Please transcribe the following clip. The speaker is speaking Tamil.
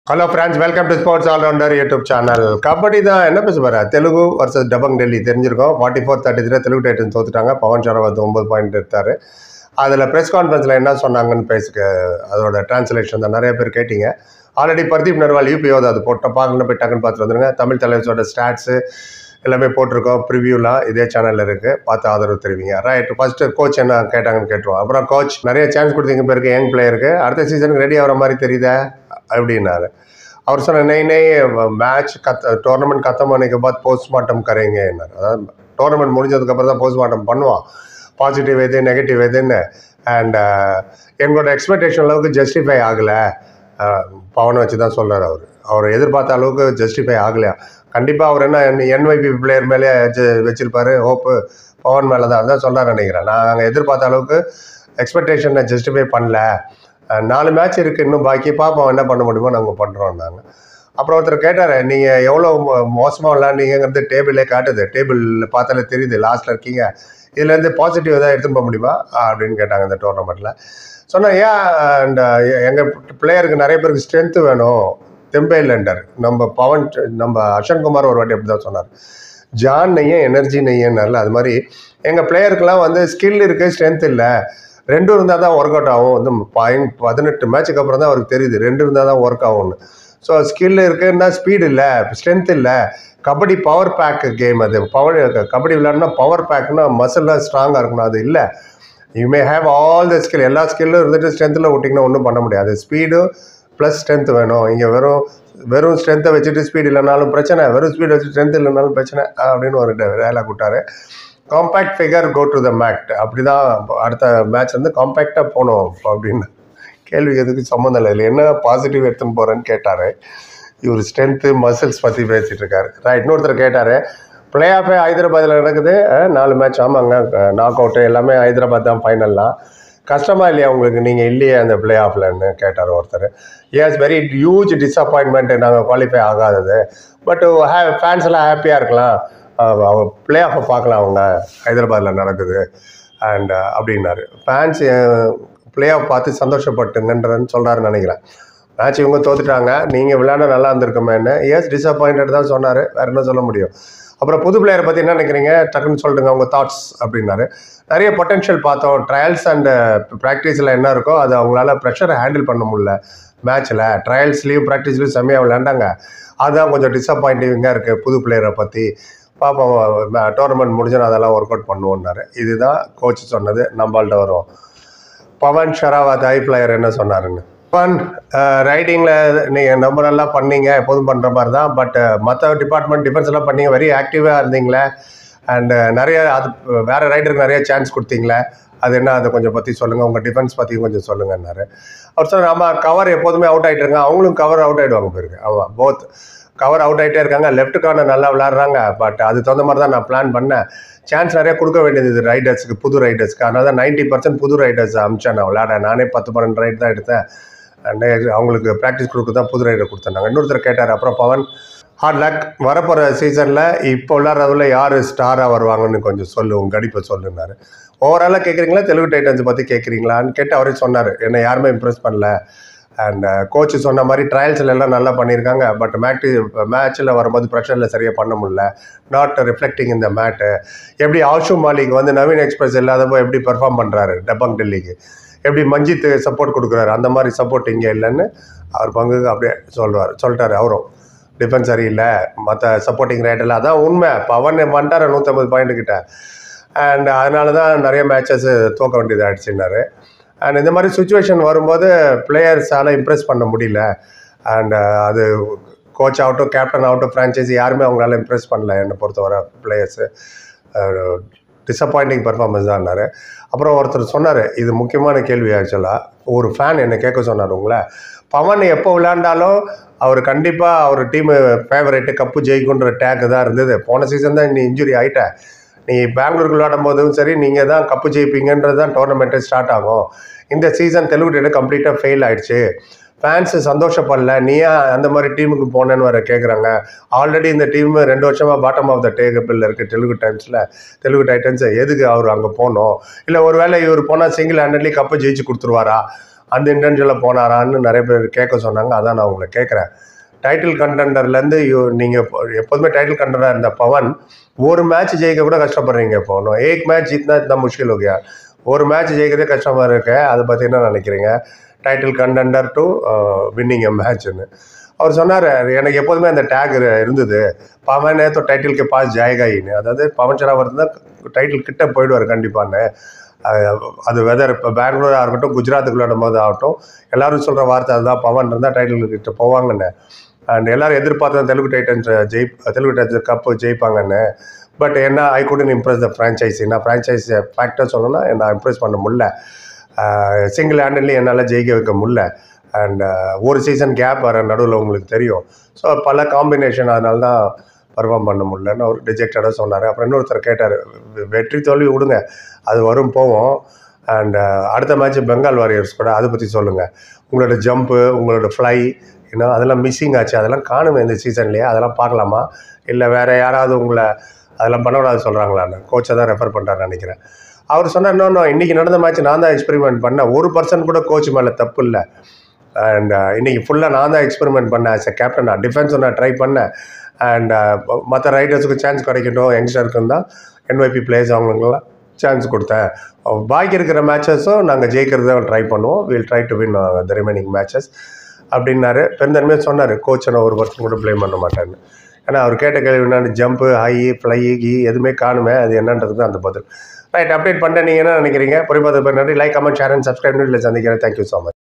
Hello friends, welcome to sports allrounder YouTube channel. Kabaddi தான் என்ன பேச போகிற தெலுங்கு வர்சஸ் டபங் டெல்லி தெரிஞ்சிருக்கோம். 44-33 தெலுங்கு டைட்டன்ஸ் தோத்துட்டாங்க. பவன் ஷராவத் 9 பாயிண்ட் எடுத்தார். அதில் ப்ரெஸ் கான்ஃபரன்ஸில் என்ன சொன்னாங்கன்னு பேசுக, அதோட டிரான்ஸ்லேஷன் தான் நிறைய பேர் கேட்டிங்க. ஆல்ரெடி பர்தீப் நர்வால் யூபிஓது அது போட்ட பார்க்கணும், போய் டக்குன்னு பார்த்துட்டு வந்துருங்க. தமிழ் தலைவர்ஸோட ஸ்டாட்ஸு எல்லாமே போட்டிருக்கோம். ப்ரிவியூலாம் இதே சேனலில் இருக்குது, பார்த்து ஆதரவு தெரிவிங்க. ரைட், ஃபஸ்ட்டு கோச் என்ன கேட்டாங்கன்னு கேட்டுருவோம். அப்புறம் கோச் நிறைய சான்ஸ் கொடுத்தீங்க பேருக்கு, யங் பிளேயருக்கு அடுத்த சீசனுக்கு ரெடி ஆகிற மாதிரி தெரியுதா அப்படின்னாரு. और सर नहीं मैच टूर्नामेंट खत्म होने के बाद पोस्टमार्टम करेंगे. अதாவது டோர்னமெண்ட் முடிஞ்சதுக்கப்புறம் தான் போஸ்ட்மார்ட்டம் பண்ணுவான், பாசிட்டிவ் எது நெகட்டிவ் எதுன்னு. அண்ட் எங்களோட எக்ஸ்பெக்டேஷன் அளவுக்கு ஜஸ்டிஃபை ஆகலை, பவனை வச்சு தான் சொல்கிறார். அவர் எதிர்பார்த்த அளவுக்கு ஜஸ்டிஃபை ஆகலையா. கண்டிப்பாக அவர் என்ன என்ஒய்பி பிளேயர் மேலே வச்சிருப்பாரு, ஹோப்பு பவன் மேலே தான் தான் சொல்கிறார் நினைக்கிறேன். நாங்கள் எதிர்பார்த்த அளவுக்கு எக்ஸ்பெக்டேஷனை ஜஸ்டிஃபை பண்ணல. 4 மேட்ச் இருக்குது இன்னும் பாக்கி, பார்ப்போம் என்ன பண்ண முடியுமோ நாங்கள் பண்ணுறோம் நாங்கள். அப்புறம் ஒருத்தர் கேட்டார், நீங்கள் எவ்வளோ மோசமாக விளாண்டிங்கிறது டேபிளே காட்டுது, டேபிளில் பார்த்தாலே தெரியுது லாஸ்ட்டில் இருக்கீங்க, இதுலேருந்து பாசிட்டிவ் எதாவது எடுத்துன்னு போக முடியுமா அப்படின்னு கேட்டாங்க இந்த டோர்னமெண்ட்டில். சொன்னால் ஏன் அண்ட் எங்கள் பிளேயருக்கு நிறைய பேருக்கு ஸ்ட்ரென்த்து வேணும், தெம்பே இல்லைன்றார். நம்ம பவன் நம்ம அஷன்குமார் ஒரு வாட்டி அப்படி தான் சொன்னார், ஜான் நெய்யன் எனர்ஜி நெய்யன்னார்ல, அது மாதிரி எங்கள் பிளேயருக்கெல்லாம் வந்து ஸ்கில் இருக்குது, ஸ்ட்ரென்த் இல்லை. 2 இருந்தால் தான் ஒர்க் அவுட் ஆகும். வந்து 18 மேட்சுக்கு அப்புறம் தான் அவருக்கு தெரியுது 2 இருந்தால் தான் ஒர்க் ஆகும்னு. ஸோ ஸ்கில் இருக்குன்னா ஸ்பீடு இல்லை, ஸ்ட்ரென்த் இல்லை. கபடி பவர் பேக் கேம், அது கபடி விளையாடுனா பவர் பேக்னா மசில்லாம் ஸ்ட்ராங்காக இருக்கணும், அது இல்லை. You may have all the skill, எல்லா ஸ்கில்லும் இருந்துட்டு ஸ்ட்ரென்த்தில் விட்டிங்கன்னா ஒன்றும் பண்ண முடியாது. ஸ்பீடு ப்ளஸ் ஸ்ட்ரென்த் வேணும். இங்கே வெறும் ஸ்ட்ரென்த்தை வச்சுட்டு ஸ்பீடு இல்லைனாலும் பிரச்சனை, வெறும் ஸ்பீடு வச்சு ஸ்ட்ரென்த் இல்லைனாலும் பிரச்சனை அப்படின்னு ஒரு வேலை கூட்டார். Compact figure go to the mat, அப்படி தான் அடுத்த மேட்ச் வந்து காம்பேக்டாக போகணும் அப்படின்னு. கேள்வி எதுக்கு சம்மந்தம் இல்லை, என்ன பாசிட்டிவ் எடுத்துன்னு போகிறேன்னு கேட்டார். இவர் ஸ்ட்ரென்த்து மசில்ஸ் பற்றி பேசிகிட்டு இருக்காரு. ரைட், இன்னொருத்தர் கேட்டார், பிளே ஆஃபே ஹைதராபாத்தில் நடக்குது, 4 மேட்ச். ஆமாங்க, நாக் அவுட்டு எல்லாமே ஹைதராபாத் தான் ஃபைனல்லாம். கஷ்டமாக இல்லையா உங்களுக்கு, நீங்கள் இல்லையே அந்த பிளே ஆஃப்லன்னு கேட்டார் ஒருத்தர். எஸ், வெரி ஹியூஜ் டிஸப்பாயின்மெண்ட்டு நாங்கள் குவாலிஃபை ஆகாதது. பட் ஃபேன்ஸ் எல்லாம் ஹாப்பியாக இருக்கலாம், பிளே ஆஃபை பார்க்கலாம், அவங்க ஹைதராபாத்தில் நடக்குது அண்ட் அப்படின்னாரு. ஃபேன்ஸ் பிளே ஆஃப் பார்த்து சந்தோஷப்பட்டுங்கன்றன்னு சொல்கிறாருன்னு நினைக்கிறேன். மேட்ச் இவங்க தோத்துட்டாங்க, நீங்கள் விளையாட நல்லா இருந்திருக்குமேன்னு. எஸ், டிஸப்பாயிண்டட் தான் சொன்னார், வேறு என்ன சொல்ல முடியும். அப்புறம் புது பிளேயரை பற்றி என்ன நினைக்கிறீங்க, டக்குன்னு சொல்லிட்டுங்க உங்கள் தாட்ஸ் அப்படின்னாரு. நிறைய பொட்டென்ஷியல் பார்த்தோம், ட்ரையல்ஸ் அண்டு ப்ராக்டிஸில் என்ன இருக்கோ அது அவங்களால ப்ரெஷரை ஹேண்டில் பண்ண முடியல மேட்ச்சில். ட்ரையல்ஸ்லேயும் ப்ராக்டிஸ்லேயும் செம்மையாக விளையாண்டாங்க, அதுதான் கொஞ்சம் டிஸப்பாயிண்டிங்காக இருக்குது புது பிளேயரை பற்றி. பாப்போம், டோர்னமெண்ட் முடிஞ்சால் அதெல்லாம் ஒர்க் அவுட் பண்ணுவோன்னாரு. இதுதான் கோச் சொன்னது. நம்மள்கிட்ட வரும் பவன் ஷராவத் ஹை பிளேயர் என்ன சொன்னாருன்னு. பவன் ரைடிங்கில் நீங்கள் நம்பரெல்லாம் பண்ணீங்க, எப்போதும் பண்ணுற மாதிரி தான். பட் மற்ற டிபார்ட்மெண்ட் டிஃபென்ஸ் எல்லாம் பண்ணீங்க, வெரி ஆக்டிவாக இருந்தீங்களே. அண்டு நிறைய அது வேறு ரைடருக்கு நிறைய சான்ஸ் கொடுத்தீங்களே, அது என்ன, அதை கொஞ்சம் பற்றி சொல்லுங்கள், உங்கள் டிஃபென்ஸ் பற்றி கொஞ்சம் சொல்லுங்கன்னாரு. அவர் சொன்னார், ஆமாம் கவர் எப்போதுமே அவுட் ஆகிட்டுருங்க, அவங்களும் கவர் அவுட் ஆகிடுவாங்க போயிருக்கு. ஆமாம், போத் கவர் அவுட் ஆகிட்டே இருக்காங்க. லெஃப்ட் கார்னர் நல்லா விளாட்றாங்க, பட் அது தகுந்த மாதிரி தான் நான் பிளான் பண்ணேன். சான்ஸ் நிறைய கொடுக்க வேண்டியது ரைடர்ஸுக்கு, புது ரைடர்ஸ்க்கு. அதனால தான் 90% புது ரைடர்ஸ் அமிச்சேன் நான் விளாட. நானே 10-12 ரைட் தான் எடுத்தேன். அவங்களுக்கு ப்ராக்டிஸ் கொடுக்க தான் புது ரைடர் கொடுத்தாங்க. இன்னொருத்தர் கேட்டார், அப்புறம் பவன் ஹார்ட் லக், வரப்போகிற சீசனில் இப்போ விளாட்றதுல யார் ஸ்டாராக வருவாங்கன்னு கொஞ்சம் சொல்லு, உங்கள் கடிப்பை சொல்லுன்னாரு. ஓவராலாக கேட்குறீங்களா தெலுங்கு டைட்டன்ஸ் பற்றி கேட்குறீங்களான்னு கேட்டு அவரே சொன்னார், என்னை யாருமே இம்ப்ரெஸ் பண்ணல. அண்ட் கோச் சொன்ன மாதிரி ட்ரையல்ஸில் எல்லாம் நல்லா பண்ணியிருக்காங்க, பட் மேட்ச்சில் வரும்போது ப்ரெஷரில் சரியாக பண்ண முடியல. நாட் ரிஃப்ளெக்டிங் இந்த மேட்டு. எப்படி ஆஷு மாலிக் வந்து நவீன் எக்ஸ்பிரஸ் இல்லாதப்போ எப்படி பெர்ஃபார்ம் பண்ணுறாரு டபங் டெல்லிக்கு, எப்படி மஞ்சித் சப்போர்ட் கொடுக்குறாரு, அந்த மாதிரி சப்போர்ட் இங்கே இல்லைன்னு அவர் பங்குக்கு அப்படியே சொல்லிட்டாரு. அவரும் டிஃபென்ஸ் சரியில்லை, மற்ற சப்போர்ட்டிங் ரைடெல்லாம் அதான் உண்மை. பவன் வந்துட்டார் 150 பாயிண்ட் கிட்ட. அண்ட் அதனால தான் நிறைய மேட்சஸ் தோக்க வேண்டியது ஆயிடுச்சுன்னாரு. அண்ட் இந்த மாதிரி சுச்சுவேஷன் வரும்போது பிளேயர்ஸால் இம்ப்ரெஸ் பண்ண முடியல. அண்ட் அது கோச் ஆகட்டும், கேப்டன் ஆகட்டும், ஃப்ரான்ச்சைஸி யாருமே அவங்களால இம்ப்ரெஸ் பண்ணல என்னை பொறுத்தவரை. பிளேயர்ஸு டிஸப்பாயிண்டிங் பர்ஃபார்மன்ஸ் தான்னாரு. அப்புறம் ஒருத்தர் சொன்னார், இது முக்கியமான கேள்வி ஆக்சுவலாக, ஒரு ஃபேன் என்னை கேட்க சொன்னார், உங்களை பவன் எப்போ விளையாண்டாலும் அவர் கண்டிப்பாக அவர் டீமு ஃபேவரேட்டு, கப்பு ஜெயிக்குன்ற டேக்கு தான் இருந்தது. போன சீசன் தான் நீ இன்ஜுரி ஆகிட்ட, நீ பெங்களூருக்கு விளையாடும் போதும் சரி நீங்கள் தான் கப்பு ஜெயிப்பீங்கன்றது தான் டோர்னமெண்ட்டே ஸ்டார்ட் ஆகும். இந்த சீசன் தெலுங்கு டைட்டன் கம்ப்ளீட்டாக ஃபெயில் ஆகிடுச்சு, ஃபேன்ஸு சந்தோஷப்படல, நீ ஏன் அந்த மாதிரி டீமுக்கு போனேன்னு வர கேட்குறாங்க. ஆல்ரெடி இந்த டீம் 2 வருஷமாக பாட்டம் ஆஃப் த டேபிளில் இருக்குது தெலுங்கு டைட்டன்ஸ். எதுக்கு அவர் அங்கே போகணும், இல்லை ஒரு வேளை இவர் போனால் சிங்கிள் ஹேண்டட்லி கப்பை ஜெயிச்சு கொடுத்துருவாரா அந்த இன்டென்ஷனில் போனாரான்னு நிறைய பேர் கேட்க சொன்னாங்க. அதான் நான் உங்களை கேட்குறேன். டைட்டில் கண்டெண்டர்லேருந்து எப்போதுமே டைட்டில் கண்டெண்டராக இருந்த பவன் ஒரு மேட்ச் ஜெயிக்க கூட கஷ்டப்படுறீங்க. இப்போ ஒன்றும் एक मैच जीतना इतना मुश्किल हो गया. ஒரு மேட்ச் ஜெயிக்கிறதே கஷ்டமாக இருக்கு. அதை பற்றி என்ன நினைக்கிறீங்க? Title contender to winning a மேட்ச்னு அவர் சொன்னார். எனக்கு எப்போதுமே அந்த டேக் இருந்தது, பவன் तो टाइटल के पास जाएगा ही. அதாவது பவன் ஷராவத் தான் டைட்டில் கிட்ட போயிடுவார் கண்டிப்பான்னு. அது வெதர் இப்போ பெங்களூராக இருக்கட்டும், குஜராத்துக்கு விளையாடும் போது ஆகட்டும், எல்லாரும் சொல்கிற வார்த்தை அதுதான், பவன் இருந்தால் டைட்டில் கிட்ட போவாங்கன்னு. அண்ட் எல்லோரும் எதிர்பார்த்தா தெலுங்கு டைட்டன்ஸ் கப்பு ஜெயிப்பாங்கன்னு. பட் என்ன, I couldn't impress the franchise. நான் ஃப்ரான்ச்சைஸி ஃபேக்டர் சொல்லணும்னா நான் இம்ப்ரெஸ் பண்ண முடியல. சிங்கிள் ஹேண்டட்லி என்னால் ஜெயிக்க வைக்க முடியல. அண்ட் ஒரு சீசன் கேப் வர நடுவில் உங்களுக்கு தெரியும். ஸோ பல காம்பினேஷன், அதனால தான் பர்ஃபார்ம் பண்ண முடியலன்னு அவர் டிஜெக்டடாக சொன்னார். அப்புறம் இன்னொருத்தர் கேட்டார், வெற்றி தோல்வி விடுங்க, அது வரும் போவோம். அண்ட் அடுத்த மேட்ச் பெங்கால் வாரியர்ஸ் கூட, அதை பற்றி சொல்லுங்கள். உங்களோட ஜம்ப்பு, உங்களோட ஃப்ளை, இன்னும் அதெல்லாம் மிஸ்ஸிங் ஆச்சு. அதெல்லாம் காணுமே இந்த சீசன்லேயே. அதெல்லாம் பார்க்கலாமா, இல்லை வேறு யாராவது உங்களை அதெல்லாம் பண்ணக்கூடாது சொல்கிறாங்களான்னு கோச்சை தான் ரெஃபர் பண்ணுறாரு நினைக்கிறேன். அவர் சொன்னார், இன்னும் இன்றைக்கி நடந்த மேட்ச் நான் தான் எக்ஸ்பெரிமெண்ட் பண்ணேன், 1% கூட கோச் மேலே தப்பு இல்லை. அண்ட் இன்றைக்கி ஃபுல்லாக நான் தான் எக்ஸ்பெரிமெண்ட் பண்ணேன் ஆஸ் எ கேப்டன். நான் டிஃபென்ஸும் நான் ட்ரை பண்ணேன். அண்ட் மற்ற ரைடர்ஸுக்கு சான்ஸ் கிடைக்கட்டும், யங்ஸ்டருக்குன்னு தான் NYP பிளேயர்ஸ் அவங்களுக்கெல்லாம் சான்ஸ் கொடுத்தேன். பாக்கி இருக்கிற மேட்சஸும் நாங்கள் ஜெயிக்கிறது தான் ட்ரை பண்ணுவோம். Will try to win the remaining matches அப்படின்னாரு. பெருந்தன்மையாக சொன்னார், கோச்சை நான் 1% கூட ப்ளேம் பண்ண மாட்டேன்னு. ஏன்னா அவர் கேட்ட கேள்வி என்னென்னு, ஜம்ப்பு, ஹை, ஃப்ளை, எதுவுமே காணுமே, அது என்னன்றது தான் அந்த பதில். ரைட், அப்டேட் பண்ணிட்டேன். நீங்கள் என்ன நினைக்கிறீங்க? புரியாத பேர் நன்றி. Like, comment, share and subscribe. இல்லை சந்திக்கிறேன். Thank you so much.